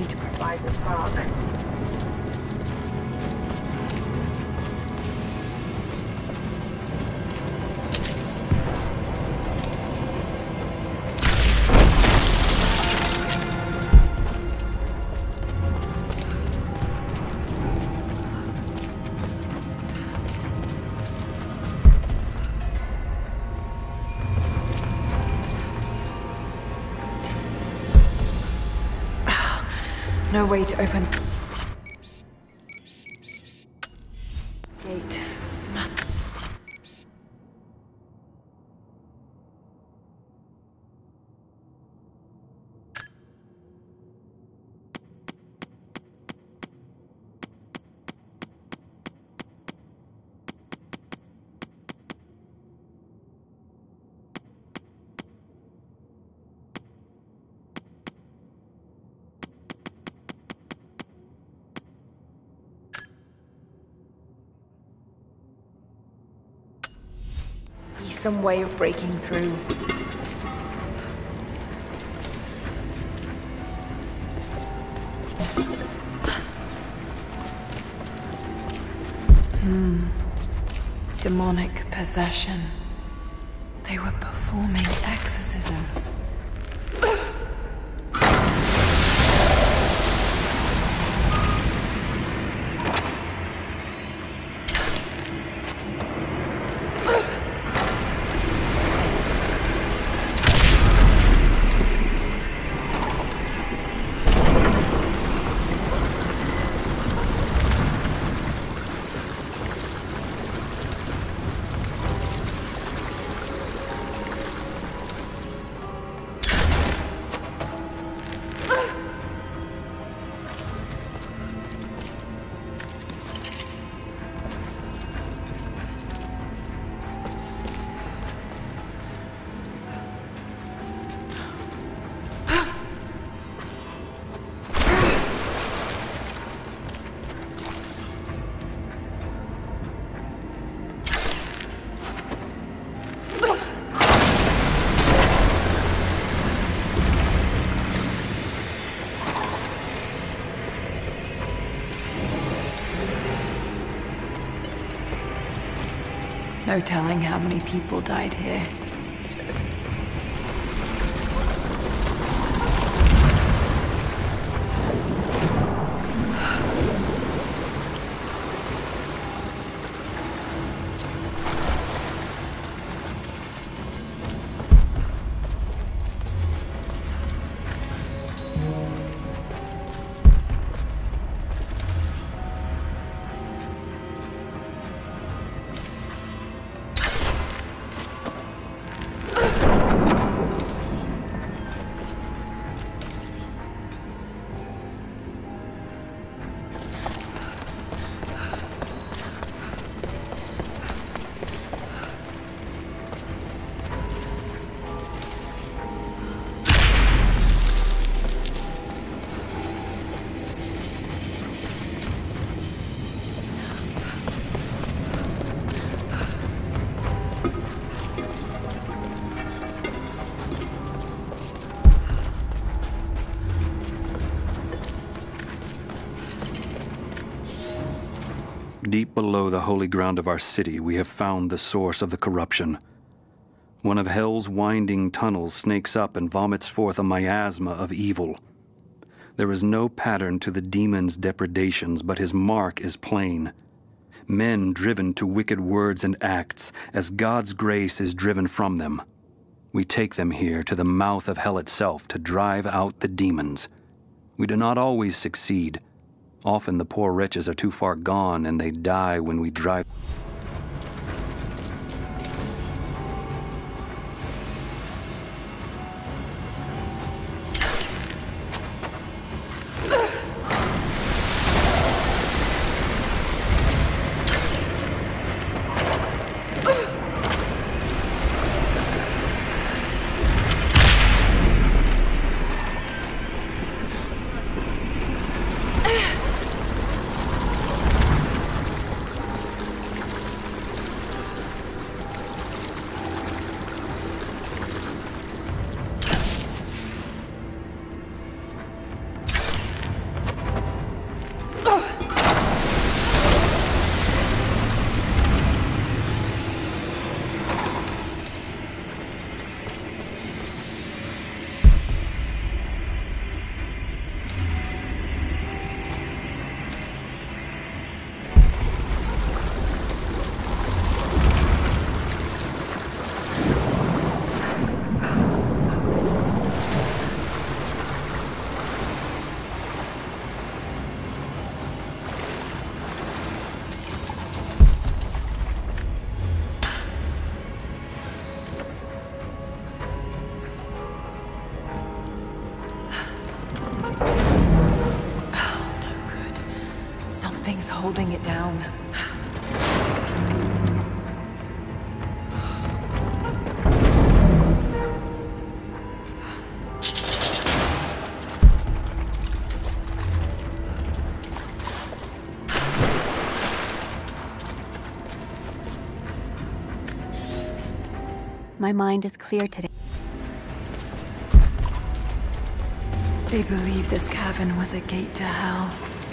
me to provide the spark. No way to open gate. Some way of breaking through. Demonic possession. They were performing exorcisms. No telling how many people died here. Deep below the holy ground of our city, we have found the source of the corruption. One of hell's winding tunnels snakes up and vomits forth a miasma of evil. There is no pattern to the demon's depredations, but his mark is plain. Men driven to wicked words and acts, as God's grace is driven from them. We take them here to the mouth of hell itself to drive out the demons. We do not always succeed. Often the poor wretches are too far gone and they die when we drive. Something's holding it down. My mind is clear today. They believe this cavern was a gate to hell.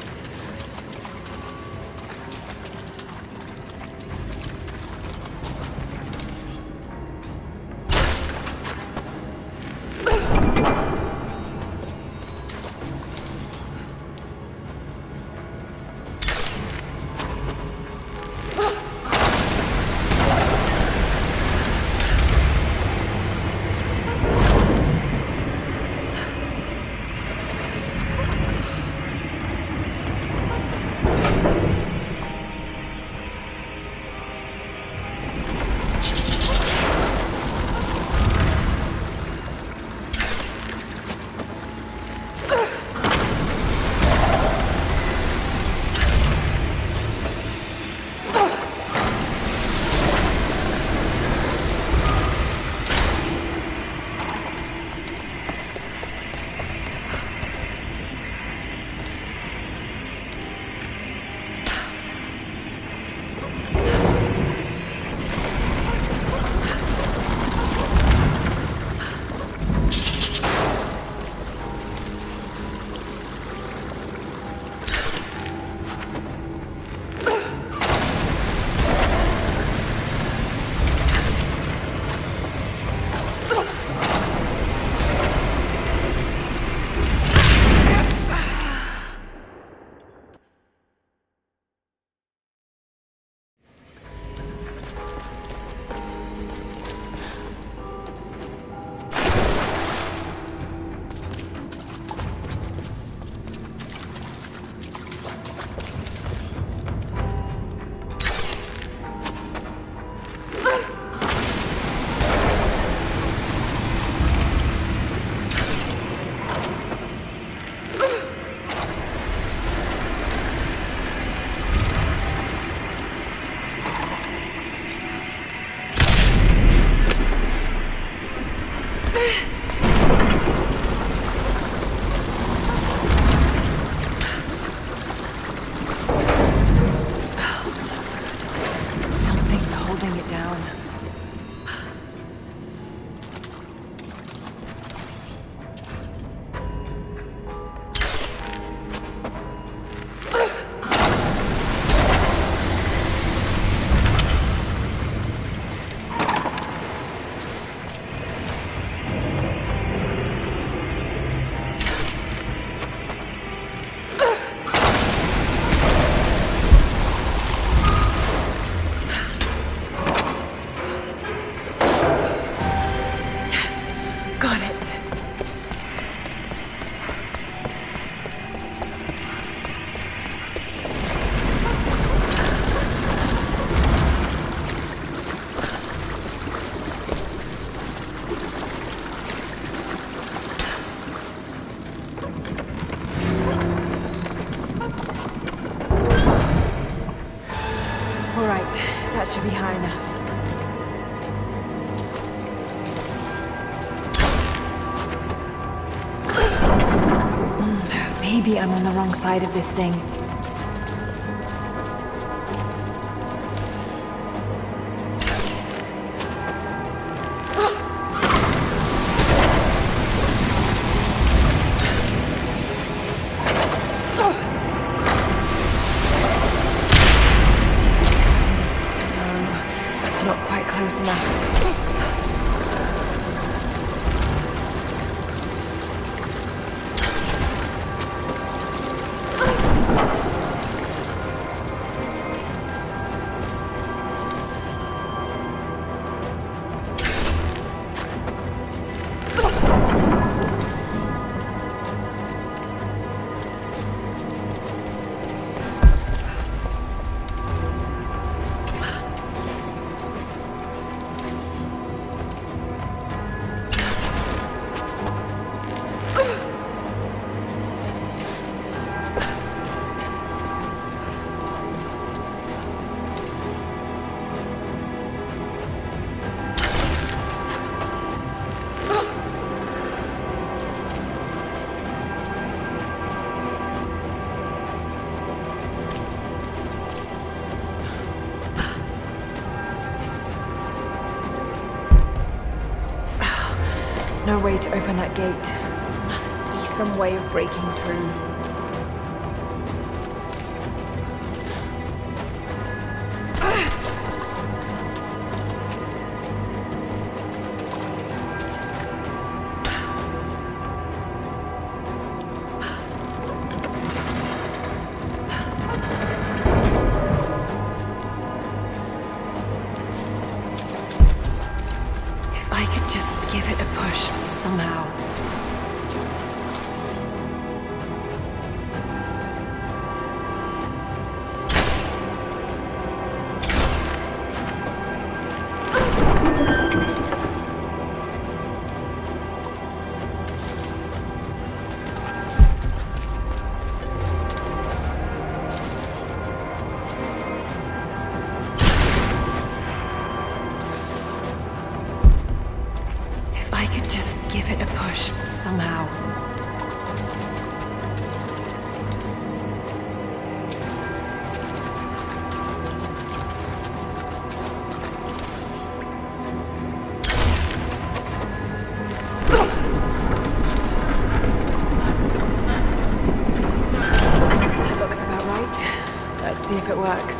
That should be high enough. Maybe I'm on the wrong side of this thing. Not quite close enough. no way to open that gate. Must be some way of breaking through. I could just give it a push, somehow. I could just give it a push, somehow. That looks about right. Let's see if it works.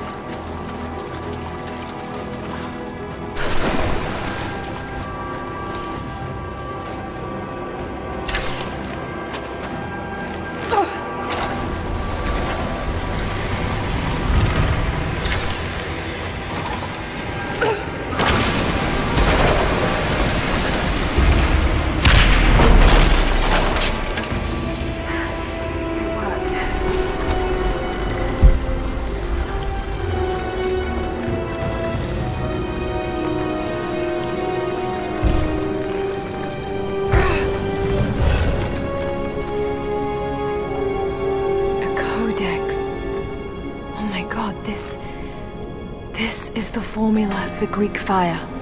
Oh my god, this is the formula for Greek fire.